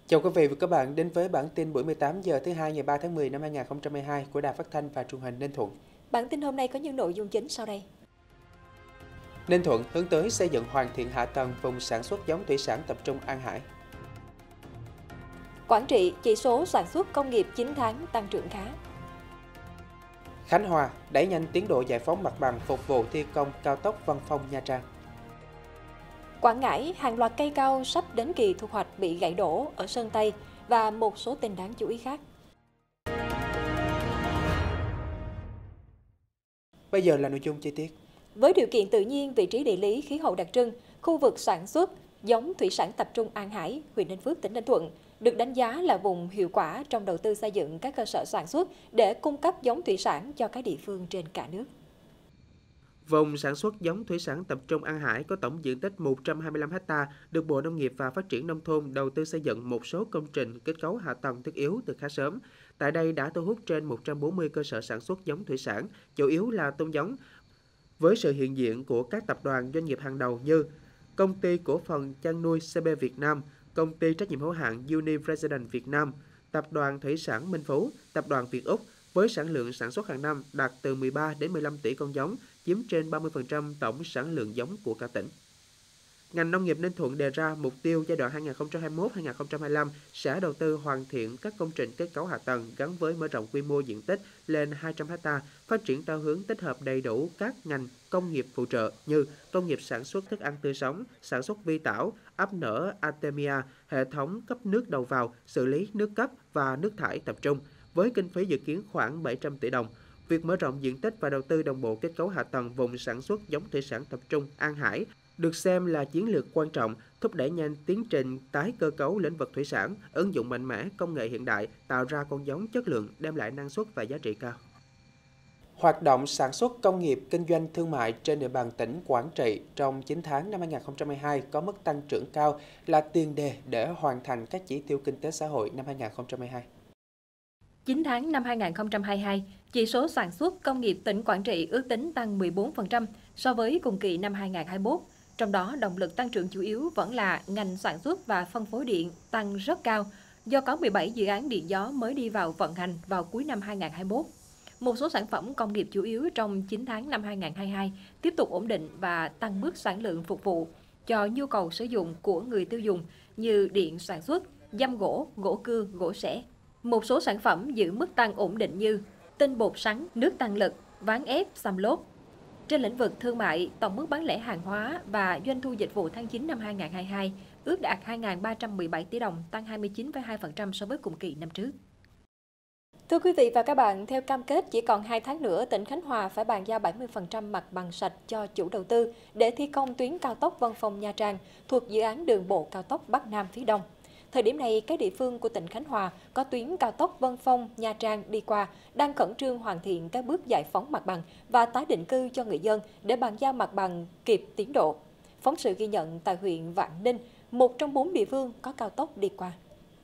Chào quý vị và các bạn đến với bản tin buổi 18 giờ thứ hai ngày 3 tháng 10 năm 2022 của Đài Phát thanh và Truyền hình Ninh Thuận. Bản tin hôm nay có những nội dung chính sau đây. Ninh Thuận hướng tới xây dựng hoàn thiện hạ tầng vùng sản xuất giống thủy sản tập trung An Hải. Quảng Trị, chỉ số sản xuất công nghiệp 9 tháng tăng trưởng khá. Khánh Hòa đẩy nhanh tiến độ giải phóng mặt bằng phục vụ thi công cao tốc Văn Phong Nha Trang. Quảng Ngãi, hàng loạt cây cao sắp đến kỳ thu hoạch bị gãy đổ ở Sơn Tây và một số tin đáng chú ý khác. Bây giờ là nội dung chi tiết. Với điều kiện tự nhiên, vị trí địa lý, khí hậu đặc trưng, khu vực sản xuất giống thủy sản tập trung An Hải, huyện Ninh Phước, tỉnh Ninh Thuận được đánh giá là vùng hiệu quả trong đầu tư xây dựng các cơ sở sản xuất để cung cấp giống thủy sản cho các địa phương trên cả nước. Vùng sản xuất giống thủy sản tập trung An Hải có tổng diện tích 125 ha, được Bộ Nông nghiệp và Phát triển Nông thôn đầu tư xây dựng một số công trình kết cấu hạ tầng thiết yếu từ khá sớm. Tại đây đã thu hút trên 140 cơ sở sản xuất giống thủy sản, chủ yếu là tôm giống, với sự hiện diện của các tập đoàn doanh nghiệp hàng đầu như Công ty Cổ phần Chăn nuôi CB Việt Nam, Công ty trách nhiệm hữu hạn Uni-President Việt Nam, Tập đoàn Thủy sản Minh Phú, Tập đoàn Việt Úc, với sản lượng sản xuất hàng năm đạt từ 13 đến 15 tỷ con giống, chiếm trên 30% tổng sản lượng giống của cả tỉnh. Ngành nông nghiệp Ninh Thuận đề ra mục tiêu giai đoạn 2021-2025 sẽ đầu tư hoàn thiện các công trình kết cấu hạ tầng gắn với mở rộng quy mô diện tích lên 200 ha, phát triển theo hướng tích hợp đầy đủ các ngành công nghiệp phụ trợ như công nghiệp sản xuất thức ăn tươi sống, sản xuất vi tảo, ấp nở Artemia, hệ thống cấp nước đầu vào, xử lý nước cấp và nước thải tập trung, với kinh phí dự kiến khoảng 700 tỷ đồng. Việc mở rộng diện tích và đầu tư đồng bộ kết cấu hạ tầng vùng sản xuất giống thủy sản tập trung An Hải được xem là chiến lược quan trọng, thúc đẩy nhanh tiến trình tái cơ cấu lĩnh vực thủy sản, ứng dụng mạnh mẽ công nghệ hiện đại, tạo ra con giống chất lượng, đem lại năng suất và giá trị cao. Hoạt động sản xuất công nghiệp, kinh doanh thương mại trên địa bàn tỉnh Quảng Trị trong 9 tháng năm 2022 có mức tăng trưởng cao là tiền đề để hoàn thành các chỉ tiêu kinh tế xã hội năm 2022. 9 tháng năm 2022, chỉ số sản xuất công nghiệp tỉnh Quảng Trị ước tính tăng 14% so với cùng kỳ năm 2021. Trong đó, động lực tăng trưởng chủ yếu vẫn là ngành sản xuất và phân phối điện tăng rất cao do có 17 dự án điện gió mới đi vào vận hành vào cuối năm 2021. Một số sản phẩm công nghiệp chủ yếu trong 9 tháng năm 2022 tiếp tục ổn định và tăng mức sản lượng phục vụ cho nhu cầu sử dụng của người tiêu dùng như điện sản xuất, giam gỗ, gỗ cưa, gỗ xẻ. Một số sản phẩm giữ mức tăng ổn định như tinh bột sắn, nước tăng lực, ván ép, xăm lốp. Trên lĩnh vực thương mại, tổng mức bán lẻ hàng hóa và doanh thu dịch vụ tháng 9 năm 2022 ước đạt 2.317 tỷ đồng, tăng 29,2% so với cùng kỳ năm trước. Thưa quý vị và các bạn, theo cam kết chỉ còn 2 tháng nữa, tỉnh Khánh Hòa phải bàn giao 70% mặt bằng sạch cho chủ đầu tư để thi công tuyến cao tốc Văn Phong Nha Trang thuộc dự án đường bộ cao tốc Bắc Nam phía Đông. Thời điểm này, các địa phương của tỉnh Khánh Hòa có tuyến cao tốc Vân Phong, Nha Trang đi qua đang khẩn trương hoàn thiện các bước giải phóng mặt bằng và tái định cư cho người dân để bàn giao mặt bằng kịp tiến độ. Phóng sự ghi nhận tại huyện Vạn Ninh, một trong 4 địa phương có cao tốc đi qua.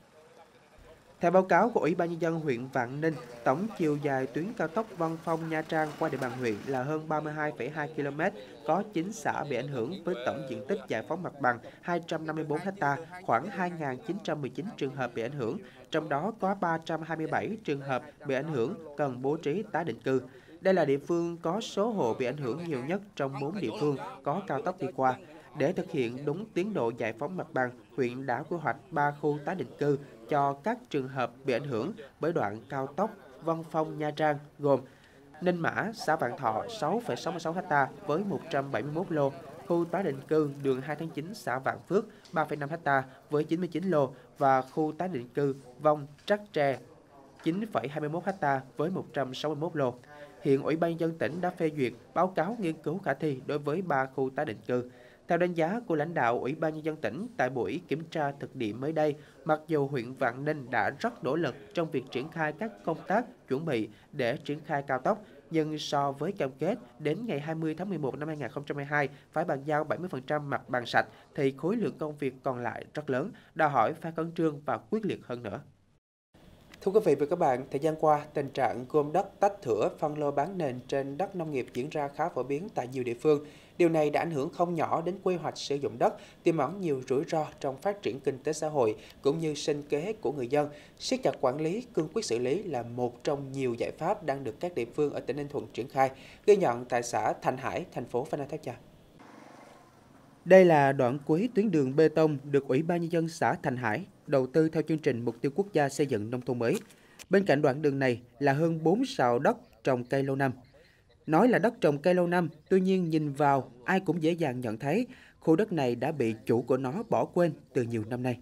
Theo báo cáo của Ủy ban Nhân dân huyện Vạn Ninh, tổng chiều dài tuyến cao tốc Văn Phong Nha Trang qua địa bàn huyện là hơn 32,2 km, có 9 xã bị ảnh hưởng với tổng diện tích giải phóng mặt bằng 254 ha, khoảng 2.919 trường hợp bị ảnh hưởng, trong đó có 327 trường hợp bị ảnh hưởng cần bố trí tái định cư. Đây là địa phương có số hộ bị ảnh hưởng nhiều nhất trong 4 địa phương có cao tốc đi qua. Để thực hiện đúng tiến độ giải phóng mặt bằng, huyện đã quy hoạch 3 khu tái định cư cho các trường hợp bị ảnh hưởng bởi đoạn cao tốc Văn Phong Nha Trang gồm Ninh Mã, xã Vạn Thọ 6,66 ha với 171 lô, khu tái định cư đường 2 tháng 9 xã Vạn Phước 3,5 ha với 99 lô và khu tái định cư Vong Trắc Tre 9,21 ha với 161 lô. Hiện Ủy ban nhân dân tỉnh đã phê duyệt báo cáo nghiên cứu khả thi đối với 3 khu tái định cư. Theo đánh giá của lãnh đạo Ủy ban nhân dân tỉnh tại buổi kiểm tra thực địa mới đây, mặc dù huyện Vạn Ninh đã rất nỗ lực trong việc triển khai các công tác chuẩn bị để triển khai cao tốc, nhưng so với cam kết đến ngày 20 tháng 11 năm 2022 phải bàn giao 70% mặt bằng sạch thì khối lượng công việc còn lại rất lớn, đòi hỏi phải khẩn trương và quyết liệt hơn nữa. Thưa quý vị và các bạn, thời gian qua, tình trạng gom đất tách thửa, phân lô bán nền trên đất nông nghiệp diễn ra khá phổ biến tại nhiều địa phương. Điều này đã ảnh hưởng không nhỏ đến quy hoạch sử dụng đất, tiềm ẩn nhiều rủi ro trong phát triển kinh tế xã hội cũng như sinh kế của người dân. Siết chặt quản lý, cương quyết xử lý là một trong nhiều giải pháp đang được các địa phương ở tỉnh Ninh Thuận triển khai, ghi nhận tại xã Thành Hải, thành phố Phan Rang Tháp Chàm. Đây là đoạn cuối tuyến đường bê tông được Ủy ban Nhân dân xã Thành Hải đầu tư theo chương trình Mục tiêu Quốc gia xây dựng nông thôn mới. Bên cạnh đoạn đường này là hơn 4 sào đất trồng cây lâu năm. Nói là đất trồng cây lâu năm, tuy nhiên nhìn vào ai cũng dễ dàng nhận thấy khu đất này đã bị chủ của nó bỏ quên từ nhiều năm nay.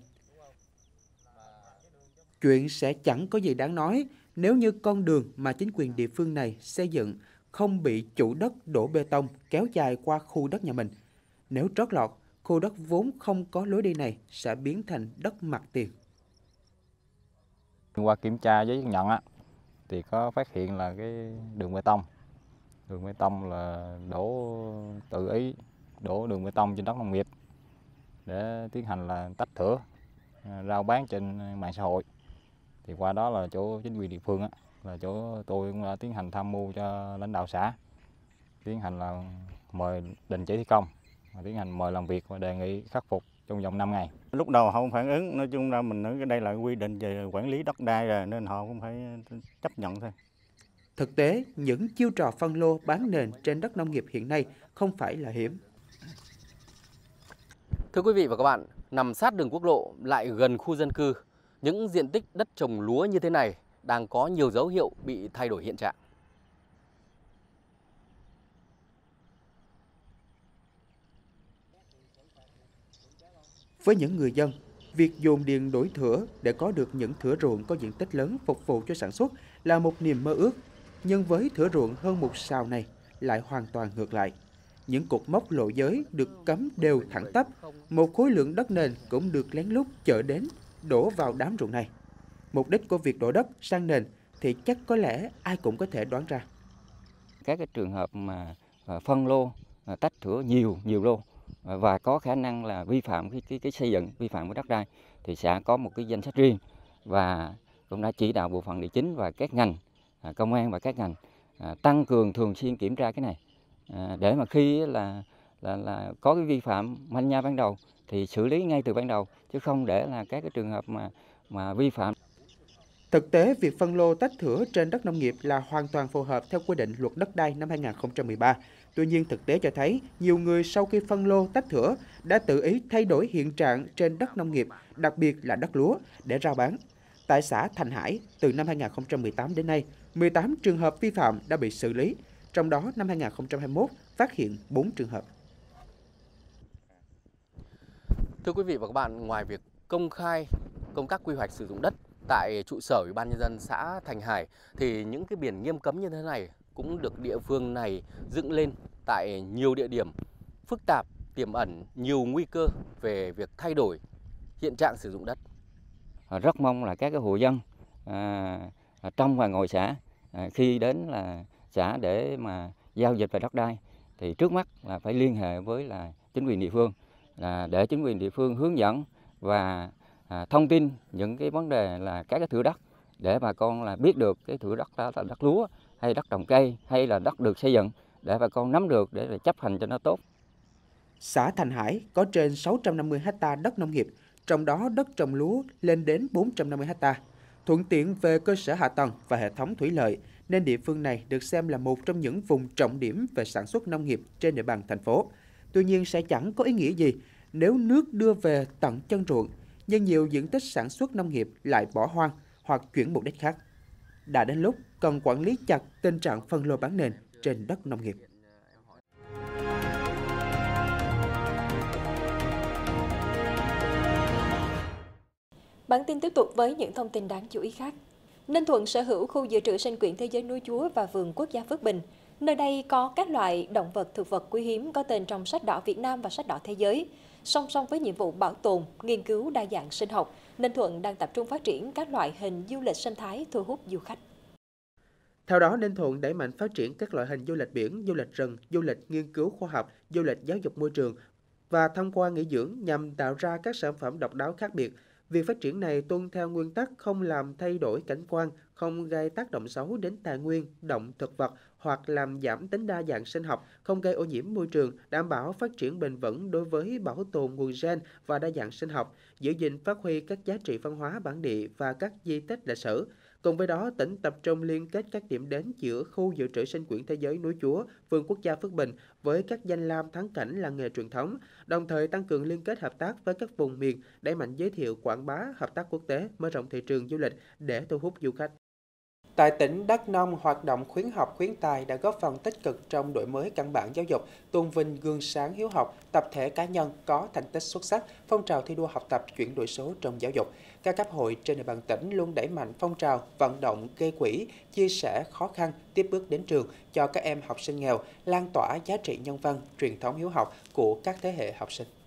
Chuyện sẽ chẳng có gì đáng nói nếu như con đường mà chính quyền địa phương này xây dựng không bị chủ đất đổ bê tông kéo dài qua khu đất nhà mình. Nếu trót lọt, khu đất vốn không có lối đi này sẽ biến thành đất mặt tiền. Qua kiểm tra giấy chứng nhận thì có phát hiện là cái đường bê tông là tự ý đổ đường bê tông trên đất nông nghiệp để tiến hành là tách thửa rao bán trên mạng xã hội. Thì qua đó là chỗ chính quyền địa phương là chỗ tôi cũng đã tiến hành tham mưu cho lãnh đạo xã, tiến hành là mời đình chỉ thi công, tiến hành mời làm việc và đề nghị khắc phục trong vòng 5 ngày. Lúc đầu họ không phản ứng, nói chung là mình nói cái đây là quy định về quản lý đất đai rồi nên họ cũng phải chấp nhận thôi. Thực tế, những chiêu trò phân lô bán nền trên đất nông nghiệp hiện nay không phải là hiếm. Thưa quý vị và các bạn, nằm sát đường quốc lộ lại gần khu dân cư, những diện tích đất trồng lúa như thế này đang có nhiều dấu hiệu bị thay đổi hiện trạng. Với những người dân, việc dồn điền đổi thửa để có được những thửa ruộng có diện tích lớn phục vụ cho sản xuất là một niềm mơ ước. Nhưng với thửa ruộng hơn một sào này lại hoàn toàn ngược lại. Những cột mốc lộ giới được cắm đều thẳng tắp, một khối lượng đất nền cũng được lén lút chở đến, đổ vào đám ruộng này. Mục đích của việc đổ đất sang nền thì chắc có lẽ ai cũng có thể đoán ra. Các cái trường hợp mà phân lô, tách thửa nhiều lô và có khả năng là vi phạm cái xây dựng, vi phạm với đất đai thì sẽ có một cái danh sách riêng và cũng đã chỉ đạo bộ phận địa chính và các ngành, công an và các ngành tăng cường thường xuyên kiểm tra cái này để mà khi là có cái vi phạm manh nha ban đầu thì xử lý ngay từ ban đầu chứ không để là các cái trường hợp mà vi phạm. Thực tế, việc phân lô tách thửa trên đất nông nghiệp là hoàn toàn phù hợp theo quy định Luật Đất đai năm 2013. Tuy nhiên, thực tế cho thấy nhiều người sau khi phân lô tách thửa đã tự ý thay đổi hiện trạng trên đất nông nghiệp, đặc biệt là đất lúa, để rao bán. Tại xã Thành Hải, từ năm 2018 đến nay, 18 trường hợp vi phạm đã bị xử lý, trong đó năm 2021 phát hiện 4 trường hợp. Thưa quý vị và các bạn, ngoài việc công khai công tác quy hoạch sử dụng đất tại trụ sở Ủy ban Nhân dân xã Thành Hải thì những cái biển nghiêm cấm như thế này cũng được địa phương này dựng lên tại nhiều địa điểm phức tạp, tiềm ẩn nhiều nguy cơ về việc thay đổi hiện trạng sử dụng đất. Rất mong là các cái hộ dân trong và ngoài xã khi đến là xã để mà giao dịch về đất đai thì trước mắt là phải liên hệ với là chính quyền địa phương để chính quyền địa phương hướng dẫn và thông tin những cái vấn đề là các cái thửa đất để bà con là biết được cái thửa đất đó là đất lúa hay đất trồng cây hay là đất được xây dựng để bà con nắm được để chấp hành cho nó tốt. Xã Thành Hải có trên 650 ha đất nông nghiệp, trong đó đất trồng lúa lên đến 450 ha. Thuận tiện về cơ sở hạ tầng và hệ thống thủy lợi, nên địa phương này được xem là một trong những vùng trọng điểm về sản xuất nông nghiệp trên địa bàn thành phố. Tuy nhiên sẽ chẳng có ý nghĩa gì nếu nước đưa về tận chân ruộng, nhưng nhiều diện tích sản xuất nông nghiệp lại bỏ hoang hoặc chuyển mục đích khác. Đã đến lúc cần quản lý chặt tình trạng phân lô bán nền trên đất nông nghiệp. Bản tin tiếp tục với những thông tin đáng chú ý khác. Ninh Thuận sở hữu khu dự trữ sinh quyển thế giới núi Chúa và vườn quốc gia Phước Bình. Nơi đây có các loại động vật thực vật quý hiếm có tên trong sách đỏ Việt Nam và sách đỏ thế giới. Song song với nhiệm vụ bảo tồn, nghiên cứu đa dạng sinh học, Ninh Thuận đang tập trung phát triển các loại hình du lịch sinh thái thu hút du khách. Theo đó, Ninh Thuận đẩy mạnh phát triển các loại hình du lịch biển, du lịch rừng, du lịch nghiên cứu khoa học, du lịch giáo dục môi trường và tham quan nghỉ dưỡng nhằm tạo ra các sản phẩm độc đáo khác biệt. Việc phát triển này tuân theo nguyên tắc không làm thay đổi cảnh quan, không gây tác động xấu đến tài nguyên, động thực vật hoặc làm giảm tính đa dạng sinh học, không gây ô nhiễm môi trường, đảm bảo phát triển bền vững đối với bảo tồn nguồn gen và đa dạng sinh học, giữ gìn phát huy các giá trị văn hóa bản địa và các di tích lịch sử. Cùng với đó, tỉnh tập trung liên kết các điểm đến giữa khu dự trữ sinh quyển thế giới Núi Chúa, vườn quốc gia Phước Bình với các danh lam thắng cảnh làng nghề truyền thống, đồng thời tăng cường liên kết hợp tác với các vùng miền, đẩy mạnh giới thiệu quảng bá hợp tác quốc tế, mở rộng thị trường du lịch để thu hút du khách. Tại tỉnh Đắk Nông, hoạt động khuyến học khuyến tài đã góp phần tích cực trong đổi mới căn bản giáo dục, tôn vinh gương sáng hiếu học, tập thể cá nhân có thành tích xuất sắc, phong trào thi đua học tập chuyển đổi số trong giáo dục. Các cấp hội trên địa bàn tỉnh luôn đẩy mạnh phong trào vận động gây quỹ, chia sẻ khó khăn, tiếp bước đến trường cho các em học sinh nghèo, lan tỏa giá trị nhân văn, truyền thống hiếu học của các thế hệ học sinh.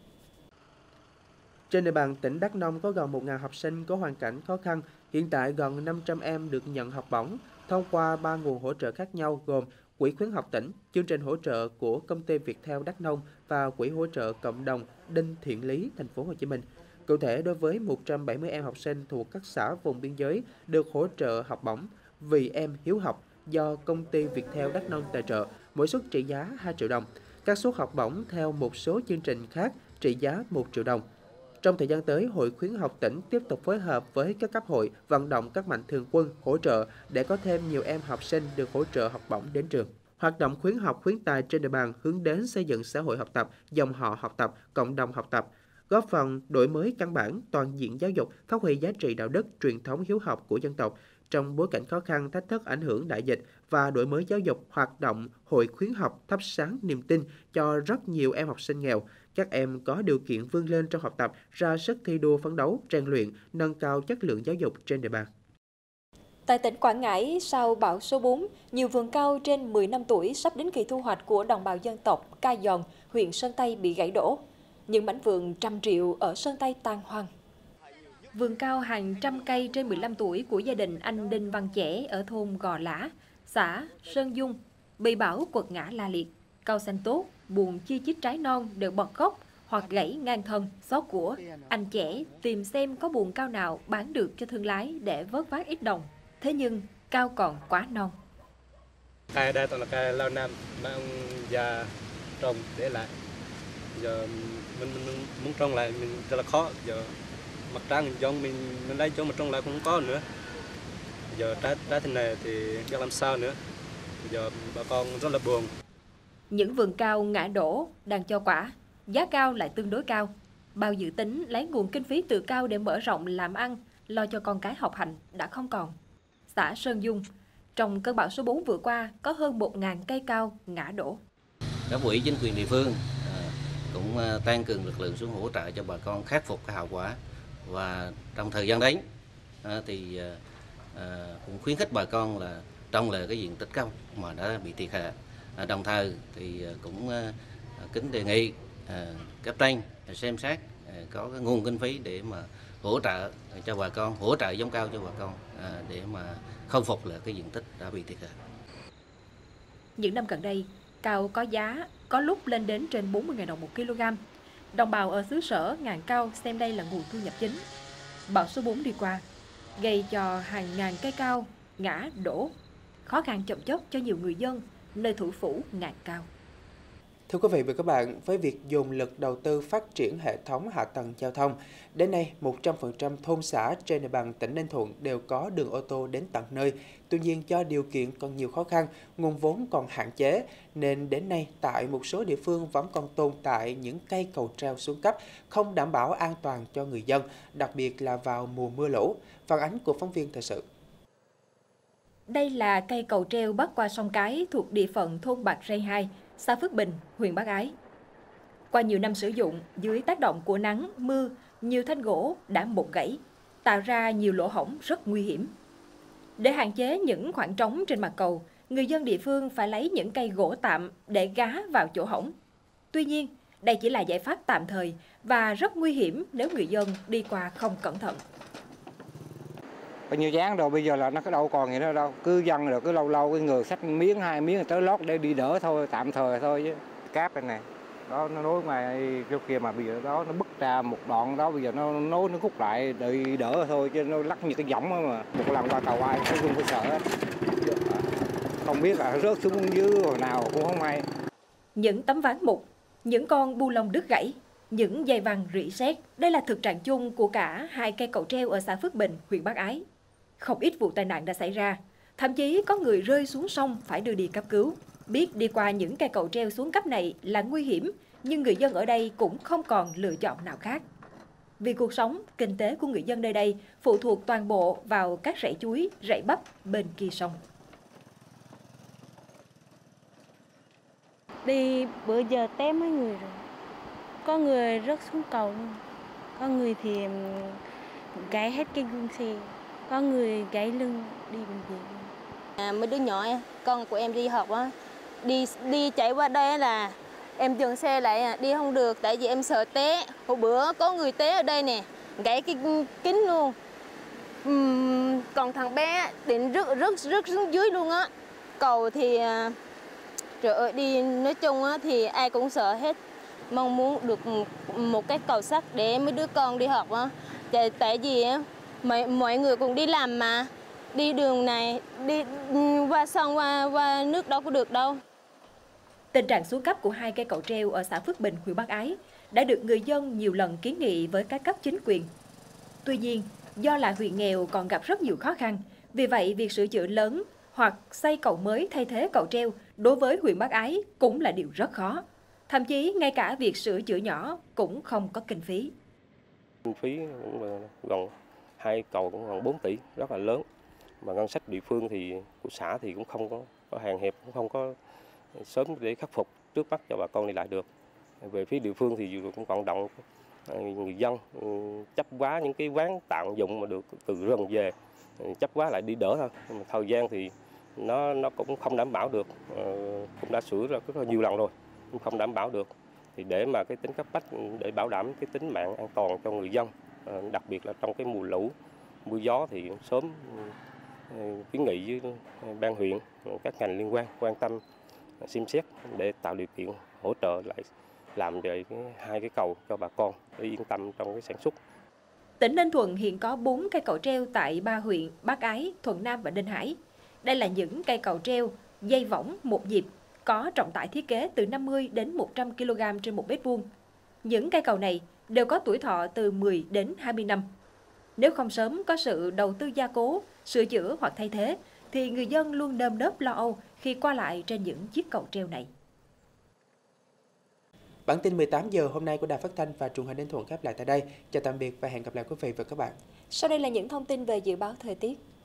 Trên địa bàn tỉnh Đắk Nông có gần 1.000 học sinh có hoàn cảnh khó khăn. Hiện tại gần 500 em được nhận học bổng thông qua 3 nguồn hỗ trợ khác nhau gồm Quỹ khuyến học tỉnh, chương trình hỗ trợ của công ty Viettel Đắk Nông và Quỹ hỗ trợ cộng đồng Đinh Thiện Lý, thành phố Hồ Chí Minh. Cụ thể, đối với 170 em học sinh thuộc các xã vùng biên giới được hỗ trợ học bổng Vì em hiếu học do công ty Viettel Đắk Nông tài trợ, mỗi suất trị giá 2 triệu đồng. Các suất học bổng theo một số chương trình khác trị giá 1 triệu đồng. Trong thời gian tới, Hội khuyến học tỉnh tiếp tục phối hợp với các cấp hội vận động các mạnh thường quân hỗ trợ để có thêm nhiều em học sinh được hỗ trợ học bổng đến trường. Hoạt động khuyến học khuyến tài trên địa bàn hướng đến xây dựng xã hội học tập, dòng họ học tập, cộng đồng học tập, góp phần đổi mới căn bản, toàn diện giáo dục, phát huy giá trị đạo đức, truyền thống hiếu học của dân tộc. Trong bối cảnh khó khăn, thách thức ảnh hưởng đại dịch và đổi mới giáo dục, hoạt động Hội khuyến học thắp sáng niềm tin cho rất nhiều em học sinh nghèo. Các em có điều kiện vươn lên trong học tập, ra sức thi đua phấn đấu, rèn luyện, nâng cao chất lượng giáo dục trên địa bàn. Tại tỉnh Quảng Ngãi, sau bão số 4, nhiều vườn cao trên 10 năm tuổi sắp đến kỳ thu hoạch của đồng bào dân tộc Ca Giòn, huyện Sơn Tây bị gãy đổ. Những mảnh vườn trăm triệu ở Sơn Tây tàn hoang. Vườn cao hàng trăm cây trên 15 tuổi của gia đình anh Đinh Văn Chẻ ở thôn Gò Lã, xã Sơn Dung, bị bão quật ngã la liệt. Cao xanh tốt, buồn chi chít trái non đều bật gốc hoặc gãy ngang thân, xót của. Anh Chẻ tìm xem có buồn cao nào bán được cho thương lái để vớt vát ít đồng. Thế nhưng cao còn quá non. Cây đây toàn là cây lâu năm mà ông già trồng để lại. Giờ mình muốn trồng lại mình rất là khó. Giờ mặt trăng giống mình lấy chỗ mà trồng lại cũng không có nữa. Giờ trái thế này thì biết làm sao nữa. Giờ bà con rất là buồn. Những vườn cao ngã đổ đang cho quả, giá cao lại tương đối cao. Bao dự tính lấy nguồn kinh phí từ cao để mở rộng làm ăn, lo cho con cái học hành đã không còn. Xã Sơn Dung, trong cơn bão số 4 vừa qua có hơn 1.000 cây cao ngã đổ. Cấp ủy chính quyền địa phương cũng tăng cường lực lượng xuống hỗ trợ cho bà con khắc phục cái hậu quả, và trong thời gian đến thì cũng khuyến khích bà con là trồng lại cái diện tích cao mà đã bị thiệt hại. Đồng thời thì cũng kính đề nghị cấp trên xem xét có cái nguồn kinh phí để mà hỗ trợ cho bà con, hỗ trợ giống cao cho bà con để mà khôi phục lại cái diện tích đã bị thiệt hại. Những năm gần đây, cao có giá có lúc lên đến trên 40.000 đồng 1 kg. Đồng bào ở xứ sở ngàn cao xem đây là nguồn thu nhập chính. Bão số 4 đi qua, gây cho hàng ngàn cây cao ngã đổ, khó khăn chồng chất cho nhiều người dân nơi thủ phủ ngàn cao. Thưa quý vị và các bạn, với việc dồn lực đầu tư phát triển hệ thống hạ tầng giao thông, đến nay 100% thôn xã trên địa bàn tỉnh Ninh Thuận đều có đường ô tô đến tận nơi. Tuy nhiên do điều kiện còn nhiều khó khăn, nguồn vốn còn hạn chế, nên đến nay tại một số địa phương vẫn còn tồn tại những cây cầu treo xuống cấp, không đảm bảo an toàn cho người dân, đặc biệt là vào mùa mưa lũ. Phản ánh của phóng viên thời sự. Đây là cây cầu treo bắc qua sông Cái thuộc địa phận thôn Bạc Rây 2, xã Phước Bình, huyện Bắc Ái. Qua nhiều năm sử dụng, dưới tác động của nắng, mưa, nhiều thanh gỗ đã mục gãy, tạo ra nhiều lỗ hổng rất nguy hiểm. Để hạn chế những khoảng trống trên mặt cầu, người dân địa phương phải lấy những cây gỗ tạm để gá vào chỗ hổng. Tuy nhiên, đây chỉ là giải pháp tạm thời và rất nguy hiểm nếu người dân đi qua không cẩn thận. Bao nhiêu dáng rồi bây giờ là nó có đâu còn gì nữa đâu, cứ dần rồi cứ lâu lâu cái người xách miếng hai miếng tới lót để đi đỡ thôi, tạm thời thôi chứ. Cáp này đó, nó nối ngoài chỗ kia mà bây giờ đó nó bứt ra một đoạn đó, bây giờ nó nối nó khúc lại đợi đỡ thôi, chứ nó lắc như cái võng mà một lần qua cầu ai cũng phải sợ, không biết là rớt xuống dưới hồi nào cũng không hay. Những tấm ván mục, những con bu lông đứt gãy, những dây văng rỉ sét, đây là thực trạng chung của cả hai cây cầu treo ở xã Phước Bình, huyện Bắc Ái. Không ít vụ tai nạn đã xảy ra, thậm chí có người rơi xuống sông phải đưa đi cấp cứu. Biết đi qua những cây cầu treo xuống cấp này là nguy hiểm, nhưng người dân ở đây cũng không còn lựa chọn nào khác. Vì cuộc sống, kinh tế của người dân nơi đây phụ thuộc toàn bộ vào các rẫy chuối, rẫy bắp bên kia sông. Đi bữa giờ té mấy người rồi. Có người rớt xuống cầu luôn. Có người thì gãy hết cái gương xe. Có người gãy lưng đi bệnh viện. Mấy đứa nhỏ con của em đi học á, đi chạy qua đây là em dừng xe lại đi không được tại vì em sợ té. Hồi bữa có người té ở đây nè, gãy cái kính luôn. Còn thằng bé định rớt xuống dưới luôn á. Cầu thì trời ơi, đi nói chung á thì ai cũng sợ hết. Mong muốn được một cái cầu sắt để mấy đứa con đi học á. Tại vì mọi người cùng đi làm mà, đi đường này đi qua sông qua nước đâu có được đâu. Tình trạng xuống cấp của hai cây cầu treo ở xã Phước Bình, huyện Bắc Ái đã được người dân nhiều lần kiến nghị với các cấp chính quyền. Tuy nhiên, do là huyện nghèo còn gặp rất nhiều khó khăn, vì vậy việc sửa chữa lớn hoặc xây cầu mới thay thế cầu treo đối với huyện Bắc Ái cũng là điều rất khó. Thậm chí ngay cả việc sửa chữa nhỏ cũng không có kinh phí. Kinh phí cũng gần 2 cầu cũng gần 4 tỷ, rất là lớn. Mà ngân sách địa phương thì của xã thì cũng không có hạn hẹp, cũng không có sớm để khắc phục trước mắt cho bà con đi lại được. Về phía địa phương thì cũng vận động người dân chấp vá những cái ván tạm dụng mà được từ rừng về, chấp vá lại đi đỡ thôi. Nhưng mà thời gian thì nó cũng không đảm bảo được, cũng đã sửa ra rất là nhiều lần rồi, cũng không đảm bảo được. Thì để mà cái tính cấp bách, để bảo đảm cái tính mạng an toàn cho người dân, đặc biệt là trong cái mùa lũ, mưa gió thì sớm kiến nghị với ban huyện, các ngành liên quan quan tâm xem xét để tạo điều kiện hỗ trợ lại làm về hai cái cầu cho bà con để yên tâm trong cái sản xuất. Tỉnh Ninh Thuận hiện có 4 cây cầu treo tại 3 huyện Bắc Ái, Thuận Nam và Ninh Hải. Đây là những cây cầu treo dây võng một nhịp, có trọng tải thiết kế từ 50 đến 100 kg trên 1 mét vuông. Những cây cầu này đều có tuổi thọ từ 10 đến 20 năm. Nếu không sớm có sự đầu tư gia cố, sửa chữa hoặc thay thế, thì người dân luôn nơm nớp lo âu khi qua lại trên những chiếc cầu treo này. Bản tin 18 giờ hôm nay của Đài Phát thanh và Truyền hình Ninh Thuận khép lại tại đây. Chào tạm biệt và hẹn gặp lại quý vị và các bạn. Sau đây là những thông tin về dự báo thời tiết.